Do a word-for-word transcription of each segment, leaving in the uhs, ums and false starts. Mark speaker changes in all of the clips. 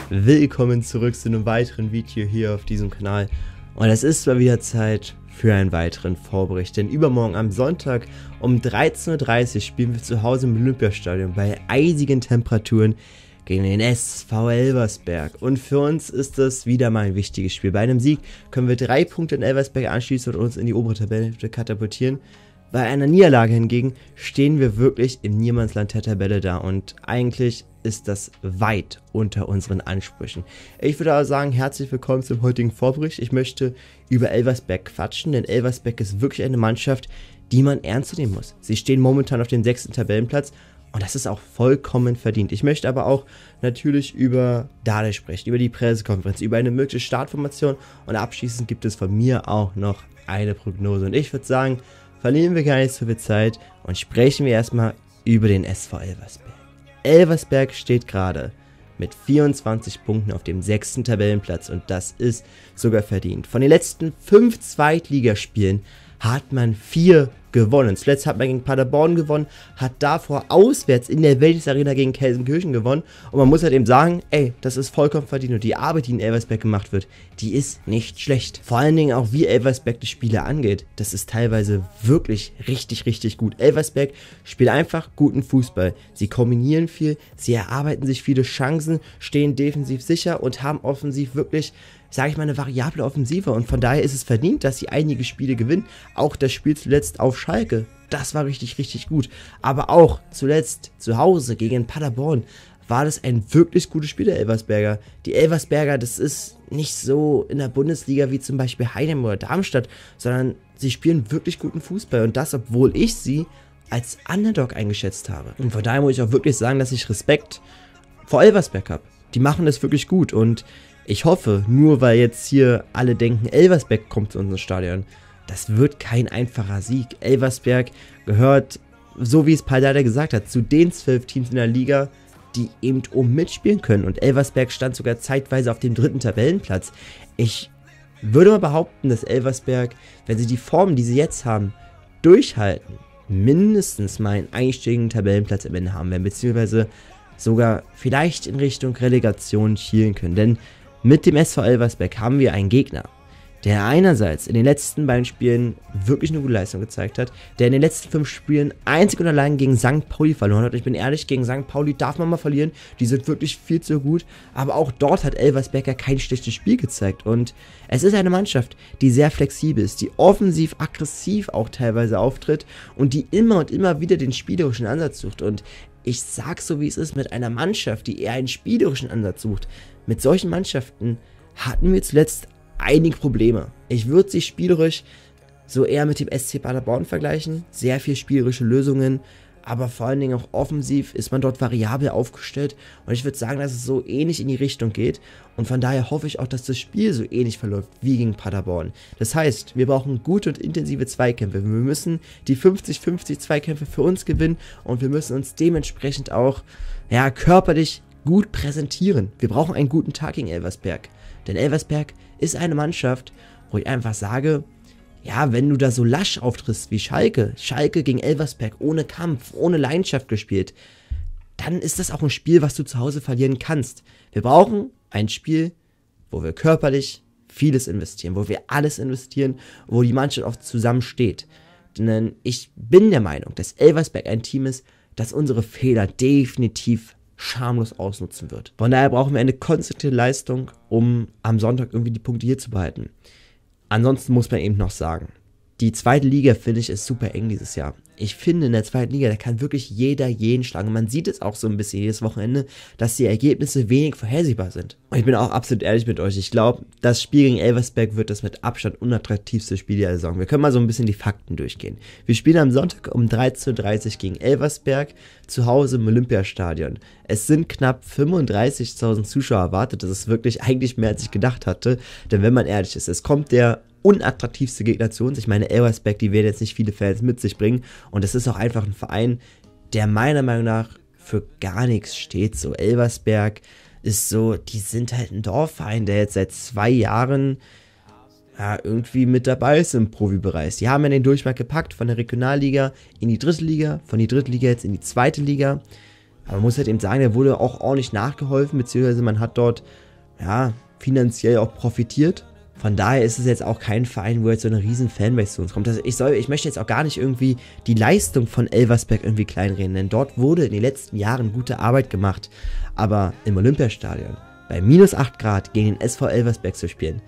Speaker 1: Willkommen zurück zu einem weiteren Video hier auf diesem Kanal. Und es ist mal wieder Zeit für einen weiteren Vorbericht, denn übermorgen am Sonntag um dreizehn Uhr dreißig spielen wir zu Hause im Olympiastadion bei eisigen Temperaturen gegen den S V Elversberg. Und für uns ist das wieder mal ein wichtiges Spiel. Bei einem Sieg können wir drei Punkte in Elversberg anschließen und uns in die obere Tabellenhälfte katapultieren. Bei einer Niederlage hingegen stehen wir wirklich im Niemandsland der Tabelle da und eigentlich ist das weit unter unseren Ansprüchen. Ich würde aber sagen, herzlich willkommen zum heutigen Vorbericht. Ich möchte über Elversberg quatschen, denn Elversberg ist wirklich eine Mannschaft, die man ernst nehmen muss. Sie stehen momentan auf dem sechsten Tabellenplatz und das ist auch vollkommen verdient. Ich möchte aber auch natürlich über Dardai sprechen, über die Pressekonferenz, über eine mögliche Startformation und abschließend gibt es von mir auch noch eine Prognose. Und ich würde sagen, verlieren wir gar nicht so viel Zeit und sprechen wir erstmal über den S V Elversberg. Elversberg steht gerade mit vierundzwanzig Punkten auf dem sechsten Tabellenplatz und das ist sogar verdient. Von den letzten fünf Zweitligaspielen hat man vier gewonnen. Zuletzt hat man gegen Paderborn gewonnen, hat davor auswärts in der Wellness Arena gegen Gelsenkirchen gewonnen. Und man muss halt eben sagen, ey, das ist vollkommen verdient. Und die Arbeit, die in Elversberg gemacht wird, die ist nicht schlecht. Vor allen Dingen auch, wie Elversberg die Spiele angeht. Das ist teilweise wirklich richtig, richtig gut. Elversberg spielt einfach guten Fußball. Sie kombinieren viel, sie erarbeiten sich viele Chancen, stehen defensiv sicher und haben offensiv wirklich, sage ich mal, eine variable Offensive und von daher ist es verdient, dass sie einige Spiele gewinnen. Auch das Spiel zuletzt auf Schalke, das war richtig, richtig gut. Aber auch zuletzt zu Hause gegen Paderborn war das ein wirklich gutes Spiel der Elversberger. Die Elversberger, das ist nicht so in der Bundesliga wie zum Beispiel Heidenheim oder Darmstadt, sondern sie spielen wirklich guten Fußball und das, obwohl ich sie als Underdog eingeschätzt habe. Und von daher muss ich auch wirklich sagen, dass ich Respekt vor Elversberg habe. Die machen das wirklich gut und ich hoffe, nur weil jetzt hier alle denken, Elversberg kommt zu unserem Stadion, das wird kein einfacher Sieg. Elversberg gehört, so wie es Dardai gesagt hat, zu den zwölf Teams in der Liga, die eben oben mitspielen können. Und Elversberg stand sogar zeitweise auf dem dritten Tabellenplatz. Ich würde mal behaupten, dass Elversberg, wenn sie die Form, die sie jetzt haben, durchhalten, mindestens mal einen einstelligen Tabellenplatz am Ende haben werden, beziehungsweise sogar vielleicht in Richtung Relegation schielen können. Denn mit dem S V Elversberg haben wir einen Gegner, der einerseits in den letzten beiden Spielen wirklich eine gute Leistung gezeigt hat, der in den letzten fünf Spielen einzig und allein gegen Sankt Pauli verloren hat. Und ich bin ehrlich, gegen Sankt Pauli darf man mal verlieren, die sind wirklich viel zu gut, aber auch dort hat Elversberg ja kein schlechtes Spiel gezeigt. Und es ist eine Mannschaft, die sehr flexibel ist, die offensiv aggressiv auch teilweise auftritt und die immer und immer wieder den spielerischen Ansatz sucht. Und ich sag so wie es ist, mit einer Mannschaft, die eher einen spielerischen Ansatz sucht, mit solchen Mannschaften hatten wir zuletzt einige Probleme. Ich würde sie spielerisch so eher mit dem S C Paderborn vergleichen. Sehr viel spielerische Lösungen, aber vor allen Dingen auch offensiv ist man dort variabel aufgestellt. Und ich würde sagen, dass es so ähnlich in die Richtung geht. Und von daher hoffe ich auch, dass das Spiel so ähnlich verläuft wie gegen Paderborn. Das heißt, wir brauchen gute und intensive Zweikämpfe. Wir müssen die fünfzig fünfzig Zweikämpfe für uns gewinnen und wir müssen uns dementsprechend auch ja, körperlich gut präsentieren. Wir brauchen einen guten Tag gegen Elversberg. Denn Elversberg ist eine Mannschaft, wo ich einfach sage, ja, wenn du da so lasch auftrittst wie Schalke, Schalke gegen Elversberg, ohne Kampf, ohne Leidenschaft gespielt, dann ist das auch ein Spiel, was du zu Hause verlieren kannst. Wir brauchen ein Spiel, wo wir körperlich vieles investieren, wo wir alles investieren, wo die Mannschaft auch zusammensteht. Denn ich bin der Meinung, dass Elversberg ein Team ist, das unsere Fehler definitiv schamlos ausnutzen wird. Von daher brauchen wir eine konstante Leistung, um am Sonntag irgendwie die Punkte hier zu behalten. Ansonsten muss man eben noch sagen, die zweite Liga, finde ich, ist super eng dieses Jahr. Ich finde, in der zweiten Liga, da kann wirklich jeder jeden schlagen. Man sieht es auch so ein bisschen jedes Wochenende, dass die Ergebnisse wenig vorhersehbar sind. Und ich bin auch absolut ehrlich mit euch. Ich glaube, das Spiel gegen Elversberg wird das mit Abstand unattraktivste Spiel der Saison. Wir können mal so ein bisschen die Fakten durchgehen. Wir spielen am Sonntag um dreizehn Uhr dreißig gegen Elversberg zu Hause im Olympiastadion. Es sind knapp fünfunddreißigtausend Zuschauer erwartet. Das ist wirklich eigentlich mehr, als ich gedacht hatte. Denn wenn man ehrlich ist, es kommt der unattraktivste Gegner zu uns. Ich meine, Elversberg, die werden jetzt nicht viele Fans mit sich bringen. Und es ist auch einfach ein Verein, der meiner Meinung nach für gar nichts steht. So Elversberg ist so, die sind halt ein Dorfverein, der jetzt seit zwei Jahren ja, irgendwie mit dabei ist im Profibereich. Die haben ja den Durchmarkt gepackt von der Regionalliga in die dritte Liga, von die dritte Liga jetzt in die zweite Liga. Aber man muss halt eben sagen, der wurde auch ordentlich nachgeholfen, beziehungsweise man hat dort, ja, finanziell auch profitiert. Von daher ist es jetzt auch kein Verein, wo jetzt so eine riesen Fanbase zu uns kommt. Also ich, soll, ich möchte jetzt auch gar nicht irgendwie die Leistung von Elversberg irgendwie kleinreden, denn dort wurde in den letzten Jahren gute Arbeit gemacht. Aber im Olympiastadion bei minus acht Grad gegen den S V Elversberg zu spielen,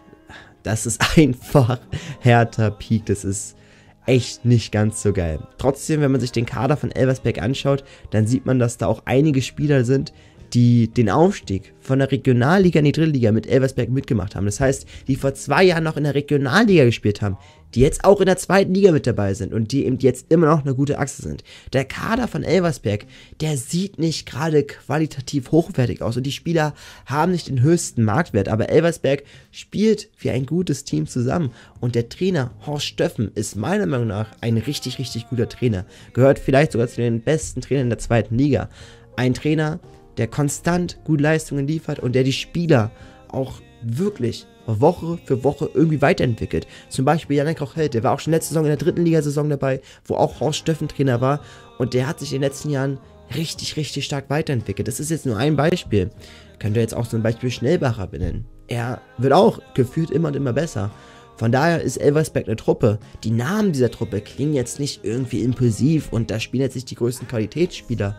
Speaker 1: das ist einfach härter Peak. Das ist echt nicht ganz so geil. Trotzdem, wenn man sich den Kader von Elversberg anschaut, dann sieht man, dass da auch einige Spieler sind, die den Aufstieg von der Regionalliga in die Drittliga mit Elversberg mitgemacht haben. Das heißt, die vor zwei Jahren noch in der Regionalliga gespielt haben, die jetzt auch in der zweiten Liga mit dabei sind und die eben jetzt immer noch eine gute Achse sind. Der Kader von Elversberg, der sieht nicht gerade qualitativ hochwertig aus und die Spieler haben nicht den höchsten Marktwert, aber Elversberg spielt wie ein gutes Team zusammen und der Trainer Horst Stöffen ist meiner Meinung nach ein richtig, richtig guter Trainer. Gehört vielleicht sogar zu den besten Trainern der zweiten Liga. Ein Trainer, der konstant gute Leistungen liefert und der die Spieler auch wirklich Woche für Woche irgendwie weiterentwickelt. Zum Beispiel Janek Rochelt, der war auch schon letzte Saison in der dritten Ligasaison dabei, wo auch Horst Stöffen Trainer war und der hat sich in den letzten Jahren richtig, richtig stark weiterentwickelt. Das ist jetzt nur ein Beispiel. Könnt ihr jetzt auch zum Beispiel Schnellbacher benennen. Er wird auch gefühlt immer und immer besser. Von daher ist Elversberg eine Truppe. Die Namen dieser Truppe klingen jetzt nicht irgendwie impulsiv und da spielen jetzt nicht die größten Qualitätsspieler.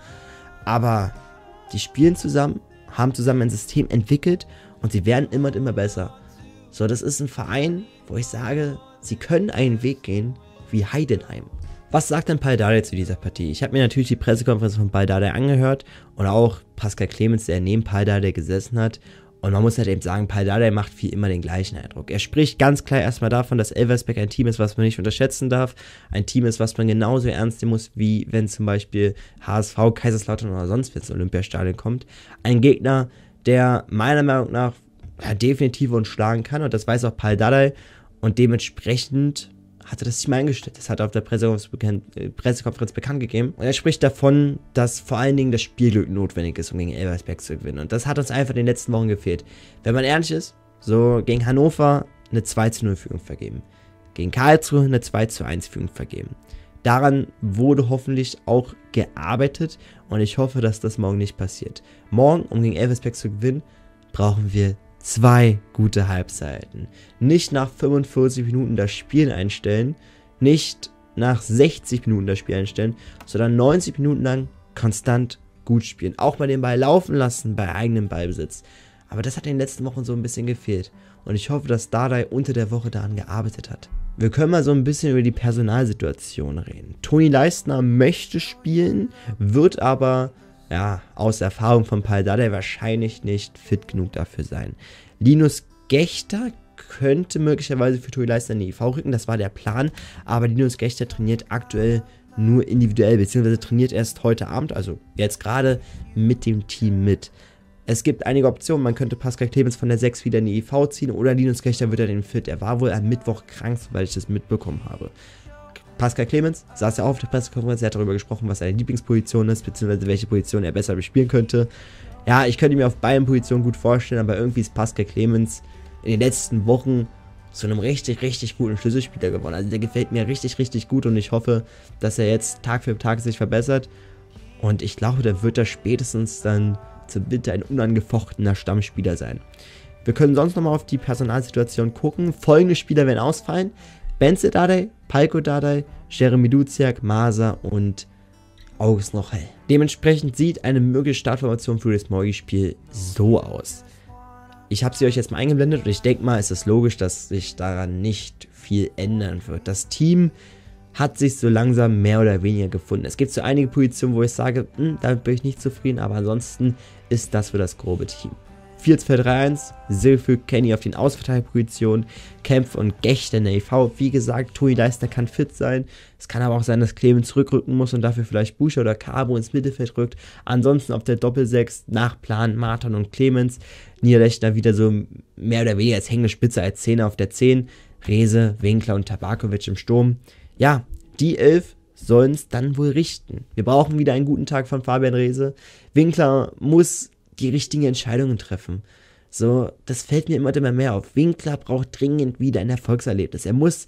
Speaker 1: Aber die spielen zusammen, haben zusammen ein System entwickelt und sie werden immer und immer besser. So, das ist ein Verein, wo ich sage, sie können einen Weg gehen wie Heidenheim. Was sagt denn Pal Dardai zu dieser Partie? Ich habe mir natürlich die Pressekonferenz von Pal Dardai angehört und auch Pascal Clemens, der neben Pal Dardai gesessen hat. Und man muss halt eben sagen, Pal Dardai macht wie immer den gleichen Eindruck. Er spricht ganz klar erstmal davon, dass Elversberg ein Team ist, was man nicht unterschätzen darf. Ein Team ist, was man genauso ernst nehmen muss, wie wenn zum Beispiel H S V, Kaiserslautern oder sonst wer ins Olympiastadion kommt. Ein Gegner, der meiner Meinung nach ja, definitiv uns schlagen kann. Und das weiß auch Pal Dardai. Und dementsprechend hat er das Team eingestellt. Das hat er auf der Pressekonferenz bekannt, äh, Pressekonferenz bekannt gegeben. Und er spricht davon, dass vor allen Dingen das Spielglück notwendig ist, um gegen Elversberg zu gewinnen. Und das hat uns einfach in den letzten Wochen gefehlt. Wenn man ehrlich ist, so gegen Hannover eine zwei zu null Führung vergeben. Gegen Karlsruhe eine zwei zu eins Führung vergeben. Daran wurde hoffentlich auch gearbeitet. Und ich hoffe, dass das morgen nicht passiert. Morgen, um gegen Elversberg zu gewinnen, brauchen wir zwei gute Halbzeiten. Nicht nach fünfundvierzig Minuten das Spiel einstellen, nicht nach sechzig Minuten das Spiel einstellen, sondern neunzig Minuten lang konstant gut spielen. Auch mal den Ball laufen lassen bei eigenem Ballbesitz. Aber das hat in den letzten Wochen so ein bisschen gefehlt. Und ich hoffe, dass Dardai unter der Woche daran gearbeitet hat. Wir können mal so ein bisschen über die Personalsituation reden. Toni Leistner möchte spielen, wird aber ja, aus Erfahrung von Pal Dardai wahrscheinlich nicht fit genug dafür sein. Linus Gächter könnte möglicherweise für Toni Leistner in die E V rücken, das war der Plan, aber Linus Gächter trainiert aktuell nur individuell, beziehungsweise trainiert erst heute Abend, also jetzt gerade mit dem Team mit. Es gibt einige Optionen, man könnte Pascal Clemens von der sechs wieder in die E V ziehen oder Linus Gächter wird er den fit. Er war wohl am Mittwoch krank, soweit ich das mitbekommen habe. Pascal Clemens saß ja auch auf der Pressekonferenz, er hat darüber gesprochen, was seine Lieblingsposition ist, beziehungsweise welche Position er besser bespielen könnte. Ja, ich könnte mir auf beiden Positionen gut vorstellen, aber irgendwie ist Pascal Clemens in den letzten Wochen zu einem richtig, richtig guten Schlüsselspieler geworden. Also der gefällt mir richtig, richtig gut und ich hoffe, dass er jetzt Tag für Tag sich verbessert. Und ich glaube, der wird da spätestens dann zum Winter ein unangefochtener Stammspieler sein. Wir können sonst nochmal auf die Personalsituation gucken. Folgende Spieler werden ausfallen. Benze Dardai, Palko Dardai, Jeremy Duziak, Masa und August Rochel. Dementsprechend sieht eine mögliche Startformation für das morgige Spiel so aus. Ich habe sie euch jetzt mal eingeblendet und ich denke mal, es ist logisch, dass sich daran nicht viel ändern wird. Das Team hat sich so langsam mehr oder weniger gefunden. Es gibt so einige Positionen, wo ich sage, hm, damit bin ich nicht zufrieden, aber ansonsten ist das für das grobe Team. vier zwei drei eins, Silfö, Kenny auf den Ausverteilerpositionen, Kempf und Gächter in der E V. Wie gesagt, Toni Leistner kann fit sein. Es kann aber auch sein, dass Clemens zurückrücken muss und dafür vielleicht Buscher oder Cabo ins Mittelfeld rückt. Ansonsten auf der Doppelsechs nach Plan Martin und Clemens. Niederlechner wieder so mehr oder weniger als hängende Spitze als Zehner auf der zehn. Rehse, Winkler und Tabakovic im Sturm. Ja, die elf sollen es dann wohl richten. Wir brauchen wieder einen guten Tag von Fabian Rehse. Winkler muss die richtigen Entscheidungen treffen. So, das fällt mir immer immer mehr auf. Winkler braucht dringend wieder ein Erfolgserlebnis. Er muss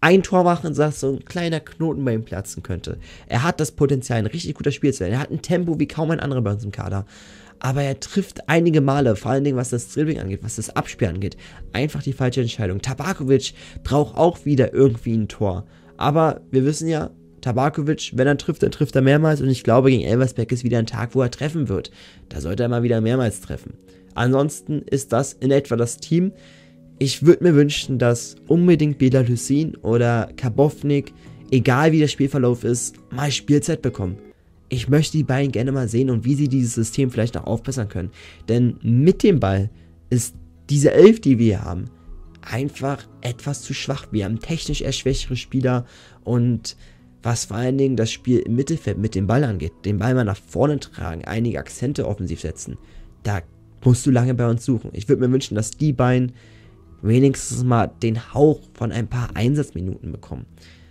Speaker 1: ein Tor machen, dass so ein kleiner Knoten bei ihm platzen könnte. Er hat das Potenzial, ein richtig guter Spieler zu sein. Er hat ein Tempo wie kaum ein anderer bei uns im Kader. Aber er trifft einige Male, vor allen Dingen was das Dribbling angeht, was das Abspiel angeht, einfach die falsche Entscheidung. Tabakovic braucht auch wieder irgendwie ein Tor. Aber wir wissen ja, Tabakovic, wenn er trifft, dann trifft er mehrmals. Und ich glaube, gegen Elversberg ist wieder ein Tag, wo er treffen wird. Da sollte er mal wieder mehrmals treffen. Ansonsten ist das in etwa das Team. Ich würde mir wünschen, dass unbedingt Bela Hüseyin oder Karbovnik, egal wie der Spielverlauf ist, mal Spielzeit bekommen. Ich möchte die beiden gerne mal sehen und wie sie dieses System vielleicht noch aufbessern können. Denn mit dem Ball ist diese Elf, die wir hier haben, einfach etwas zu schwach. Wir haben technisch eher schwächere Spieler und was vor allen Dingen das Spiel im Mittelfeld mit dem Ball angeht, den Ball mal nach vorne tragen, einige Akzente offensiv setzen, da musst du lange bei uns suchen. Ich würde mir wünschen, dass die beiden wenigstens mal den Hauch von ein paar Einsatzminuten bekommen.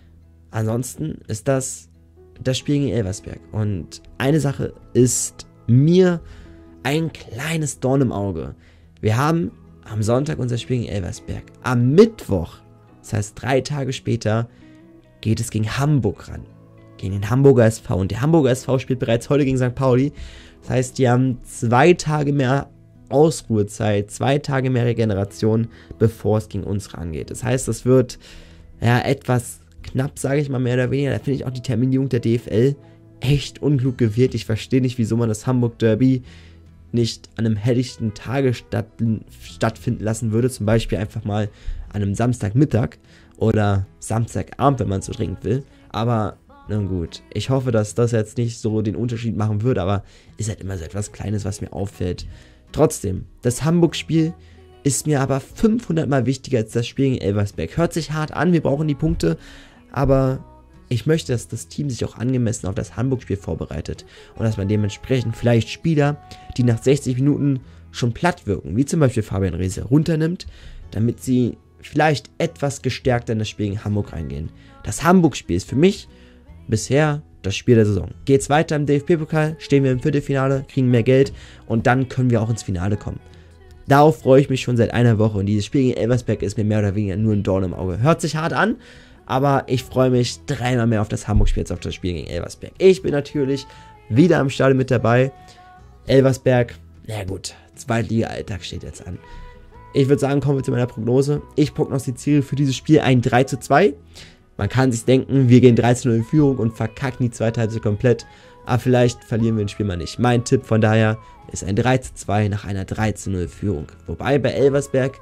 Speaker 1: Ansonsten ist das das Spiel gegen Elversberg. Und eine Sache ist mir ein kleines Dorn im Auge. Wir haben am Sonntag unser Spiel gegen Elversberg. Am Mittwoch, das heißt drei Tage später, geht es gegen Hamburg ran. Gegen den Hamburger S V. Und der Hamburger S V spielt bereits heute gegen Sankt Pauli. Das heißt, die haben zwei Tage mehr Ausruhezeit, zwei Tage mehr Regeneration, bevor es gegen uns rangeht. Das heißt, das wird ja etwas knapp, sage ich mal, mehr oder weniger. Da finde ich auch die Terminierung der D F L echt unklug gewählt. Ich verstehe nicht, wieso man das Hamburg Derby nicht an einem helllichten Tage statt, stattfinden lassen würde. Zum Beispiel einfach mal an einem Samstagmittag oder Samstagabend, wenn man es so dringend will. Aber nun gut, ich hoffe, dass das jetzt nicht so den Unterschied machen wird, aber ist halt immer so etwas Kleines, was mir auffällt. Trotzdem, das Hamburg-Spiel ist mir aber fünfhundert Mal wichtiger als das Spiel gegen Elversberg. Hört sich hart an, wir brauchen die Punkte, aber ich möchte, dass das Team sich auch angemessen auf das Hamburg-Spiel vorbereitet und dass man dementsprechend vielleicht Spieler, die nach sechzig Minuten schon platt wirken, wie zum Beispiel Fabian Reese, runternimmt, damit sie vielleicht etwas gestärkter in das Spiel gegen Hamburg reingehen. Das Hamburg-Spiel ist für mich bisher das Spiel der Saison. Geht's weiter im D F B-Pokal, stehen wir im Viertelfinale, kriegen mehr Geld und dann können wir auch ins Finale kommen. Darauf freue ich mich schon seit einer Woche und dieses Spiel gegen Elversberg ist mir mehr oder weniger nur ein Dorn im Auge. Hört sich hart an, aber ich freue mich dreimal mehr auf das Hamburg-Spiel als auf das Spiel gegen Elversberg. Ich bin natürlich wieder am Stadion mit dabei. Elversberg, na gut, Zweitliga-Alltag steht jetzt an. Ich würde sagen, kommen wir zu meiner Prognose. Ich prognostiziere für dieses Spiel ein drei zu zwei. Man kann sich denken, wir gehen drei zu null in Führung und verkacken die zweite Halbzeit komplett. Aber vielleicht verlieren wir das Spiel mal nicht. Mein Tipp von daher ist ein drei zu zwei nach einer drei zu null Führung. Wobei bei Elversberg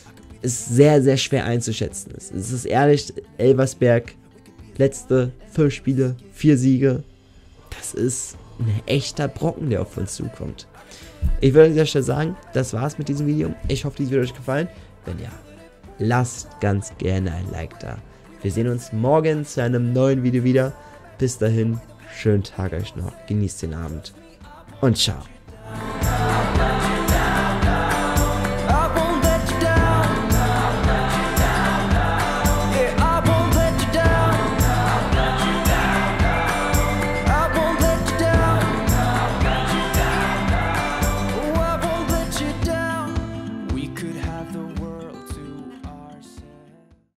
Speaker 1: ist sehr, sehr schwer einzuschätzen ist. Es ist ehrlich, Elversberg, letzte fünf Spiele, vier Siege. Das ist ein echter Brocken, der auf uns zukommt. Ich würde an dieser Stelle sagen, das war's mit diesem Video. Ich hoffe, dieses Video hat euch gefallen. Wenn ja, lasst ganz gerne ein Like da. Wir sehen uns morgen zu einem neuen Video wieder. Bis dahin, schönen Tag euch noch. Genießt den Abend. Und ciao.